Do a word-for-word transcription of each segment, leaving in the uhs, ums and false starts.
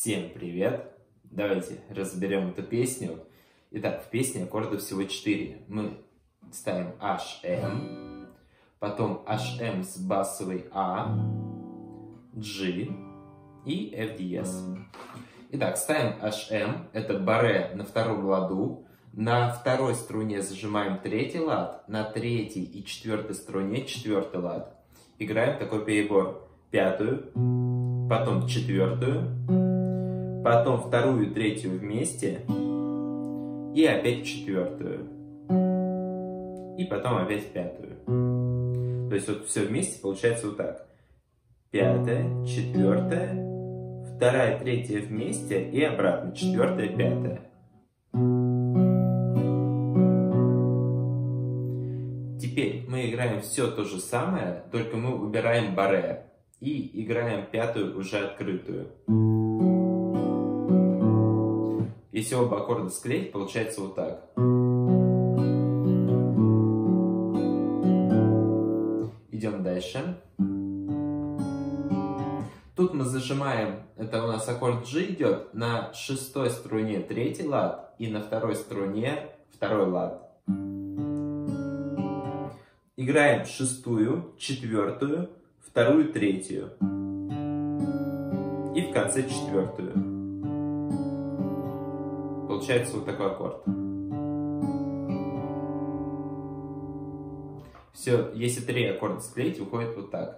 Всем привет! Давайте разберем эту песню. Итак, в песне аккордов всего четыре. Мы ставим эйч эм, потом эйч эм с басовой А, G и эф диез. Итак, ставим эйч эм, это баре на втором ладу. На второй струне зажимаем третий лад, на третьей и четвертой струне четвертый лад. Играем такой перебор. Пятую, потом четвертую, потом вторую и третью вместе, и опять четвертую, и потом опять пятую. То есть вот все вместе получается вот так. Пятая, четвертая, вторая, третья вместе, и обратно четвертая, пятая. Теперь мы играем все то же самое, только мы убираем баре и играем пятую уже открытую. Если оба аккорда склеить, получается вот так. Идем дальше. Тут мы зажимаем, это у нас аккорд G идет, на шестой струне третий лад и на второй струне второй лад. Играем шестую, четвертую, вторую, третью. И в конце четвертую. Получается вот такой аккорд. Все, если три аккорда склеить, выходит вот так.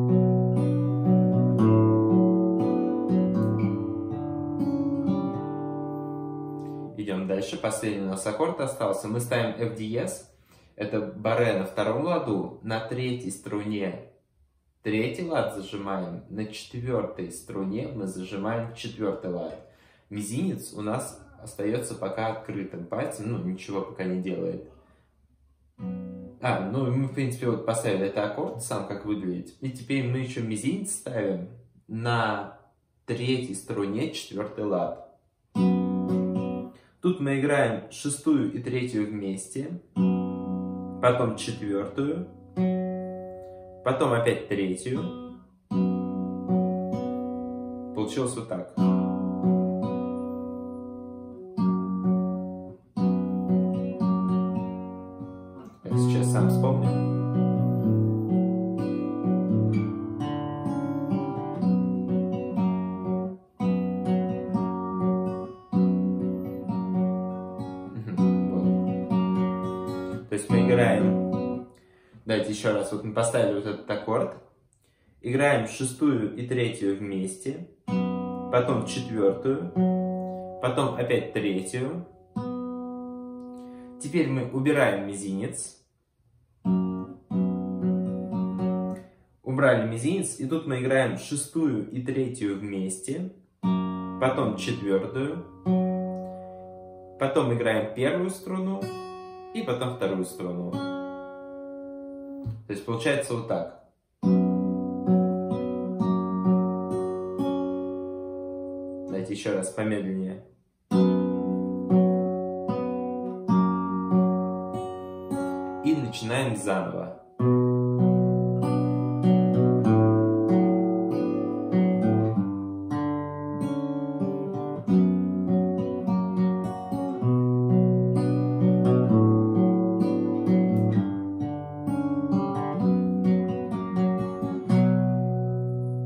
Идем дальше. Последний у нас аккорд остался. Мы ставим эф диез. Это баре на втором ладу. На третьей струне третий лад зажимаем. На четвертой струне мы зажимаем четвертый лад. Мизинец у нас остается пока открытым пальцем. Ну, ничего пока не делает. А, ну мы в принципе вот поставили это аккорд, сам как выглядит. И теперь мы еще мизинец ставим на третьей струне четвертый лад. Тут мы играем шестую и третью вместе. Потом четвертую. Потом опять третью. Получилось вот так. Я сейчас сам вспомню. То есть мы играем, давайте еще раз, вот мы поставили вот этот аккорд, играем шестую и третью вместе, потом четвертую, потом опять третью, теперь мы убираем мизинец, убрали мизинец, и тут мы играем шестую и третью вместе, потом четвертую, потом играем первую струну, и потом вторую струну. То есть получается вот так. Давайте еще раз помедленнее. И начинаем заново.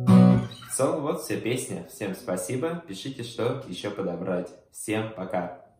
Вот вся песня. Всем спасибо. Пишите, что еще подобрать. Всем пока.